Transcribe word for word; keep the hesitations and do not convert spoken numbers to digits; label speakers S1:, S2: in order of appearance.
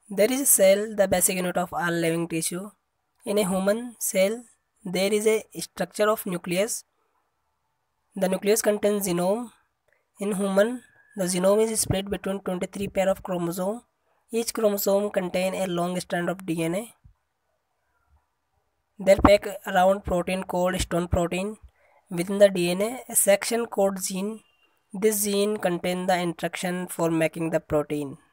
S1: There is a cell, the basic unit of all living tissue. In a human cell, there is a structure of nucleus. The nucleus contains genome. In human, the genome is split between twenty-three pair of chromosomes. Each chromosome contains a long strand of D N A. They pack around protein called histone protein. Within the D N A, a section called gene. This gene contains the instruction for making the protein.